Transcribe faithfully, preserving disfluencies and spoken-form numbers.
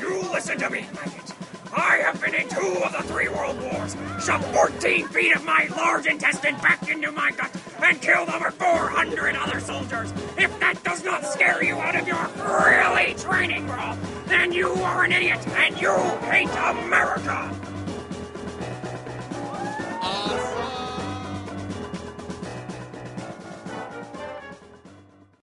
You listen to me, maggot. I have been in two of the three world wars, shoved fourteen feet of my large intestine back into my gut, and killed over four hundred other soldiers. If that does not scare you out of your frilly training, bro, then you are an idiot, and you hate America.